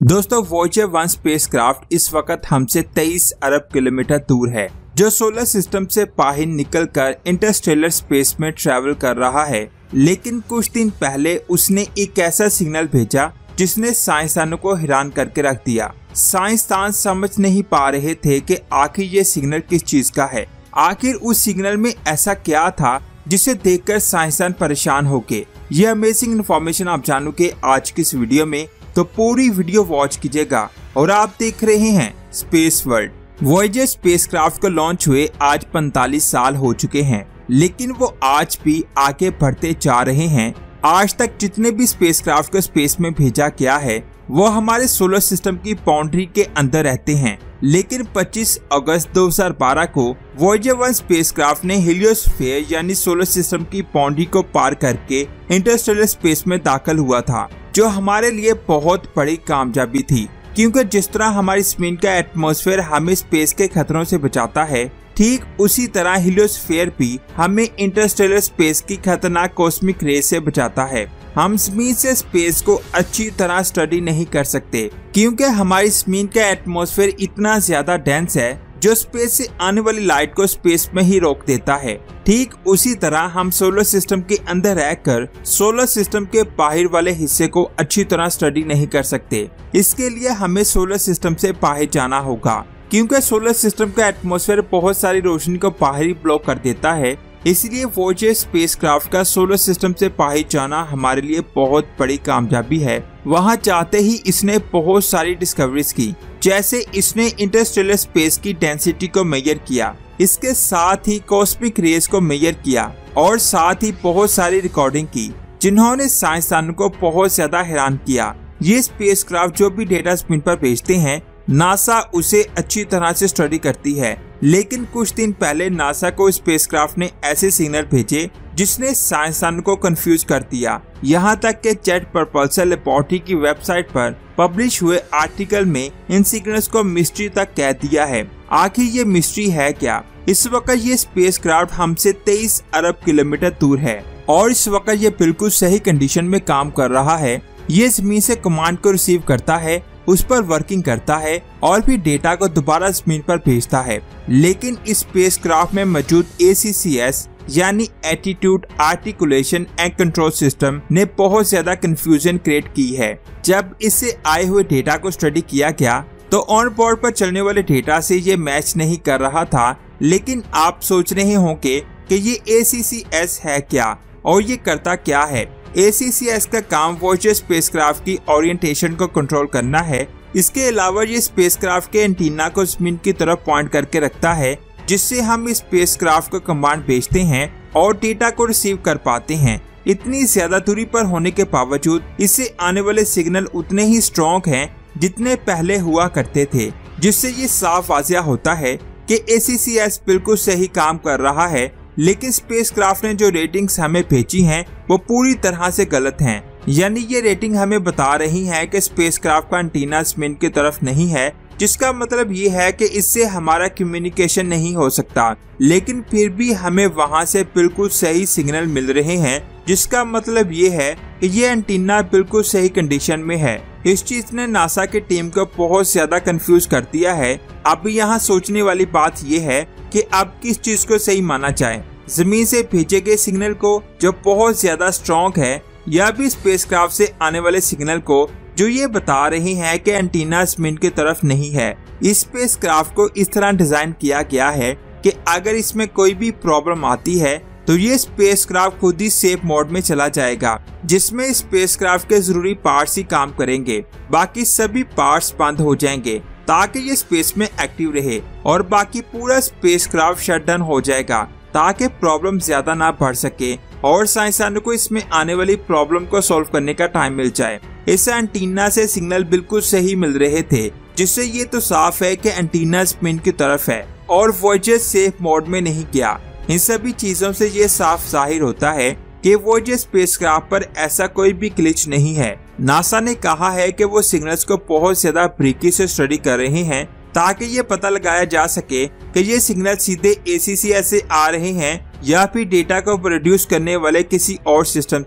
दोस्तों Voyager 1 spacecraft इस वक्त हमसे 23 अरब किलोमीटर दूर है, जो सोलर सिस्टम से बाहर निकलकर इंटरस्टेलर स्पेस में ट्रैवल कर रहा है। लेकिन कुछ दिन पहले उसने एक ऐसा सिग्नल भेजा जिसने साइंसदानों को हैरान करके रख दिया। साइंसदान समझ नहीं पा रहे थे कि आखिर ये सिग्नल किस चीज का है। आखिर उस सिग्नल में ऐसा क्या था जिसे देखकर साइंसदान परेशान हो गए। ये अमेजिंग इन्फॉर्मेशन आप जानोगे आज की इस वीडियो में, तो पूरी वीडियो वॉच कीजिएगा। और आप देख रहे हैं स्पेस वर्ल्ड। वॉयेजर स्पेसक्राफ्ट को लॉन्च हुए आज 45 साल हो चुके हैं, लेकिन वो आज भी आगे बढ़ते जा रहे हैं। आज तक जितने भी स्पेसक्राफ्ट को स्पेस में भेजा गया है वो हमारे सोलर सिस्टम की बाउंड्री के अंदर रहते हैं। लेकिन 25 अगस्त 2012 को वॉयेजर 1 स्पेसक्राफ्ट ने हीलियोस्फीयर यानी सोलर सिस्टम की बाउंड्री को पार करके इंटरस्टेलर स्पेस में दाखिल हुआ था, जो हमारे लिए बहुत बड़ी कामयाबी थी। क्योंकि जिस तरह हमारी जमीन का एटमॉस्फेयर हमें स्पेस के खतरों से बचाता है, ठीक उसी तरह हीलियोस्फीयर भी हमें इंटरस्टेलर स्पेस की खतरनाक कॉस्मिक रेज से बचाता है। हम जमीन से स्पेस को अच्छी तरह स्टडी नहीं कर सकते क्योंकि हमारी जमीन का एटमॉस्फेयर इतना ज्यादा डेंस है जो स्पेस से आने वाली लाइट को स्पेस में ही रोक देता है। ठीक उसी तरह हम सोलर सिस्टम के अंदर रहकर सोलर सिस्टम के बाहर वाले हिस्से को अच्छी तरह स्टडी नहीं कर सकते। इसके लिए हमें सोलर सिस्टम से बाहर जाना होगा, क्योंकि सोलर सिस्टम का एटमॉस्फेयर बहुत सारी रोशनी को बाहर ही ब्लॉक कर देता है। इसलिए वॉयेजर स्पेसक्राफ्ट का सोलर सिस्टम से बाहर जाना हमारे लिए बहुत बड़ी कामयाबी है। वहां जाते ही इसने बहुत सारी डिस्कवरीज की, जैसे इसने इंटरस्टेलर स्पेस की डेंसिटी को मेजर किया, इसके साथ ही कॉस्मिक रेज को मेजर किया और साथ ही बहुत सारी रिकॉर्डिंग की, जिन्होंने साइंसदानों को बहुत ज्यादा हैरान किया। ये स्पेसक्राफ्ट जो भी डेटा स्पिन पर भेजते हैं, नासा उसे अच्छी तरह से स्टडी करती है। लेकिन कुछ दिन पहले नासा को स्पेसक्राफ्ट ने ऐसे सिग्नल भेजे जिसने साइंसदानों को कंफ्यूज कर दिया। यहाँ तक कि जेट प्रपल्सन लेबोरेटरी की वेबसाइट पर पब्लिश हुए आर्टिकल में इन सिग्नल्स को मिस्ट्री तक कह दिया है। आखिर ये मिस्ट्री है क्या? इस वक्त ये स्पेसक्राफ्ट हमसे 23 अरब किलोमीटर दूर है और इस वक्त ये बिल्कुल सही कंडीशन में काम कर रहा है। ये जमीन से कमांड को रिसीव करता है, उस पर वर्किंग करता है और फिर डेटा को दोबारा जमीन पर भेजता है। लेकिन इस स्पेसक्राफ्ट में मौजूद ACCS यानी attitude articulation and control system ने बहुत ज्यादा कंफ्यूजन क्रिएट की है। जब इससे आए हुए डेटा को स्टडी किया गया तो ऑन बोर्ड पर चलने वाले डेटा से ये मैच नहीं कर रहा था। लेकिन आप सोच रहे होंगे कि ये ACCS है क्या और ये करता क्या है। ACCS का काम वॉयेजर स्पेसक्राफ्ट की ओरिएंटेशन को कंट्रोल करना है। इसके अलावा ये स्पेसक्राफ्ट के एंटीना को जमीन की तरफ पॉइंट करके रखता है, जिससे हम इस स्पेसक्राफ्ट को कमांड भेजते हैं और डेटा को रिसीव कर पाते हैं। इतनी ज्यादा दूरी पर होने के बावजूद इससे आने वाले सिग्नल उतने ही स्ट्रॉन्ग हैं जितने पहले हुआ करते थे, जिससे ये साफ वाज़िया होता है कि ACCS बिल्कुल सही काम कर रहा है। लेकिन स्पेसक्राफ्ट ने जो रेटिंग्स हमें भेजी हैं वो पूरी तरह से गलत हैं। यानी ये रेटिंग हमें बता रही है कि स्पेसक्राफ्ट का एंटीना जमीन की तरफ नहीं है, जिसका मतलब ये है कि इससे हमारा कम्युनिकेशन नहीं हो सकता। लेकिन फिर भी हमें वहां से बिल्कुल सही सिग्नल मिल रहे हैं, जिसका मतलब ये है कि ये एंटीना बिल्कुल सही कंडीशन में है। इस चीज ने नासा की टीम को बहुत ज्यादा कंफ्यूज कर दिया है। अब यहाँ सोचने वाली बात ये है कि अब किस चीज को सही माना जाए, जमीन से भेजे गए सिग्नल को जो बहुत ज्यादा स्ट्रॉन्ग है, या भी स्पेसक्राफ्ट से आने वाले सिग्नल को जो ये बता रहे हैं कि एंटीना जमीन की तरफ नहीं है। इस स्पेसक्राफ्ट को इस तरह डिजाइन किया गया है कि अगर इसमें कोई भी प्रॉब्लम आती है तो ये स्पेसक्राफ्ट खुद ही सेफ मोड में चला जाएगा, जिसमें स्पेसक्राफ्ट के जरूरी पार्ट्स ही काम करेंगे, बाकी सभी पार्ट्स बंद हो जाएंगे ताकि ये स्पेस में एक्टिव रहे, और बाकी पूरा स्पेसक्राफ्ट शट डाउन हो जाएगा ताकि प्रॉब्लम ज्यादा ना बढ़ सके और साइंसदानों को इसमें आने वाली प्रॉब्लम को सॉल्व करने का टाइम मिल जाए। इस एंटीना से सिग्नल बिल्कुल सही मिल रहे थे, जिससे ये तो साफ है कि एंटीना जमीन की तरफ है और वॉयेजर सेफ मोड में नहीं गया। इन सभी चीजों से ये साफ जाहिर होता है कि वॉयेजर स्पेसक्राफ्ट पर ऐसा कोई भी ग्लिच नहीं है। नासा ने कहा है कि वो सिग्नल्स को बहुत ज्यादा बारीकी से स्टडी कर रहे हैं ताकि ये पता लगाया जा सके कि ये सिग्नल सीधे ACCS से आ रहे हैं या फिर डेटा को प्रोड्यूस करने वाले किसी और सिस्टम से।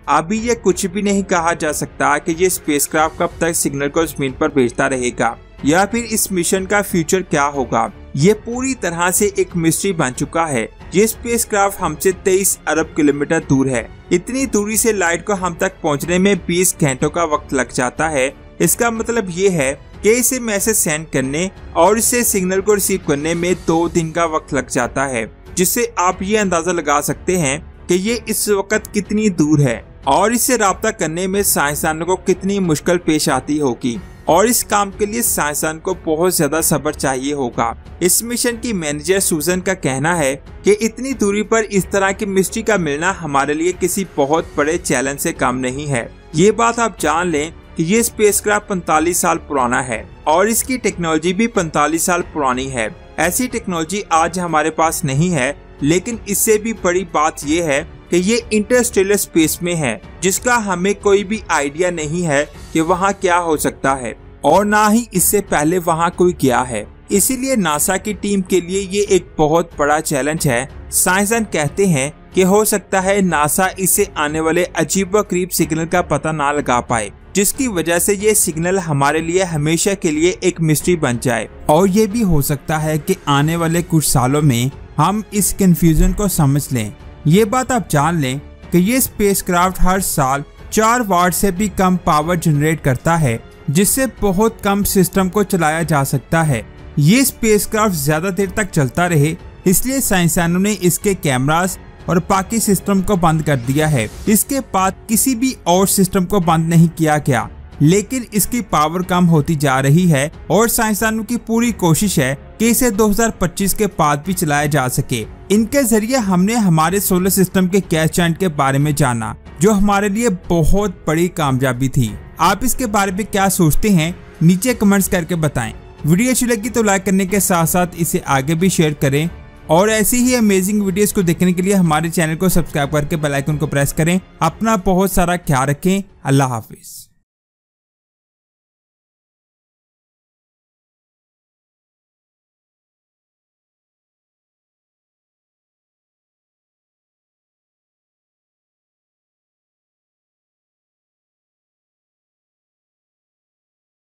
अभी ये कुछ भी नहीं कहा जा सकता कि ये स्पेसक्राफ्ट कब तक सिग्नल को जमीन पर भेजता रहेगा या फिर इस मिशन का फ्यूचर क्या होगा। ये पूरी तरह से एक मिस्ट्री बन चुका है। ये स्पेसक्राफ्ट हमसे 23 अरब किलोमीटर दूर है। इतनी दूरी से लाइट को हम तक पहुंचने में 20 घंटों का वक्त लग जाता है। इसका मतलब ये है कि इसे मैसेज सेंड करने और इसे सिग्नल को रिसीव करने में 2 दिन का वक्त लग जाता है, जिससे आप ये अंदाजा लगा सकते हैं कि ये इस वक्त कितनी दूर है और इससे राब्ता करने में साइंसदानों को कितनी मुश्किल पेश आती होगी। और इस काम के लिए साइंसदान को बहुत ज्यादा सब्र चाहिए होगा। इस मिशन की मैनेजर सूजन का कहना है कि इतनी दूरी पर इस तरह की मिस्ट्री का मिलना हमारे लिए किसी बहुत बड़े चैलेंज से कम नहीं है। ये बात आप जान लें कि ये स्पेसक्राफ्ट 45 साल पुराना है और इसकी टेक्नोलॉजी भी 45 साल पुरानी है। ऐसी टेक्नोलॉजी आज हमारे पास नहीं है, लेकिन इससे भी बड़ी बात यह है कि ये इंटरस्टेलर स्पेस में है, जिसका हमें कोई भी आइडिया नहीं है कि वहाँ क्या हो सकता है और ना ही इससे पहले वहाँ कोई गया है। इसीलिए नासा की टीम के लिए ये एक बहुत बड़ा चैलेंज है। साइंसदान कहते हैं कि हो सकता है नासा इससे आने वाले अजीबोगरीब सिग्नल का पता ना लगा पाए, जिसकी वजह से ये सिग्नल हमारे लिए हमेशा के लिए एक मिस्ट्री बन जाए। और ये भी हो सकता है कि आने वाले कुछ सालों में हम इस कंफ्यूजन को समझ लें। ये बात आप जान लें कि ये स्पेसक्राफ्ट हर साल 4 वाट से भी कम पावर जनरेट करता है, जिससे बहुत कम सिस्टम को चलाया जा सकता है। ये स्पेसक्राफ्ट ज्यादा देर तक चलता रहे, इसलिए साइंसदानों ने इसके कैमरास और बाकी सिस्टम को बंद कर दिया है। इसके बाद किसी भी और सिस्टम को बंद नहीं किया गया, लेकिन इसकी पावर कम होती जा रही है और साइंसदानों की पूरी कोशिश है कि इसे 2025 के बाद भी चलाया जा सके। इनके जरिए हमने हमारे सोलर सिस्टम के गैस जायंट के बारे में जाना, जो हमारे लिए बहुत बड़ी कामयाबी थी। आप इसके बारे में क्या सोचते हैं, नीचे कमेंट्स करके बताएं। वीडियो अच्छी लगी तो लाइक करने के साथ साथ इसे आगे भी शेयर करें और ऐसी ही अमेजिंग वीडियोस को देखने के लिए हमारे चैनल को सब्सक्राइब करके बेल आइकन को प्रेस करें। अपना बहुत सारा ख्याल रखें। अल्लाह हाफिज।